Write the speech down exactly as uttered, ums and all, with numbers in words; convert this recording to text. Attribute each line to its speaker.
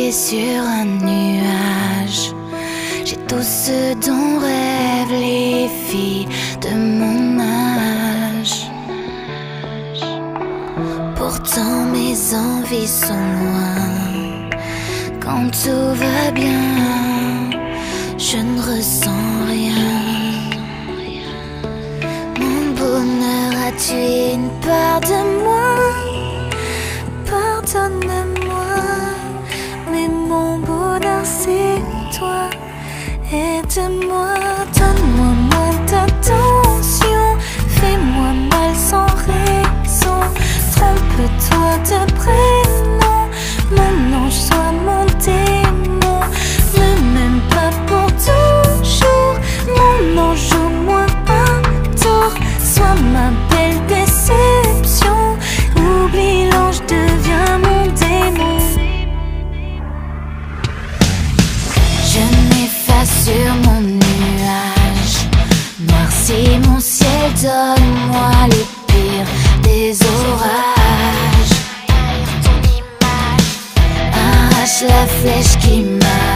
Speaker 1: pied sur un nuage. J'ai tout ce dont rêvent les filles de mon âge. Pourtant mes envies sont loin. Quand tout va bien, je ne ressens rien. Mon bonheur a tué une part de moi. Pardonne-moi, mais mon bonheur c'est toi. Aide-moi, donne-moi moins d'attention. Fais-moi mal sans raison. Trompe-toi de prénom. Mon ange soit mon démon. Ne m'aime pas pour toujours. Mon ange au moins un tour. Sois ma belle déception. Oublie l'ange, deviens mon démon. Je m'efface sur mon nuage. Noircis mon ciel, donne-moi le pire des orages. Arrache la flèche qui m'a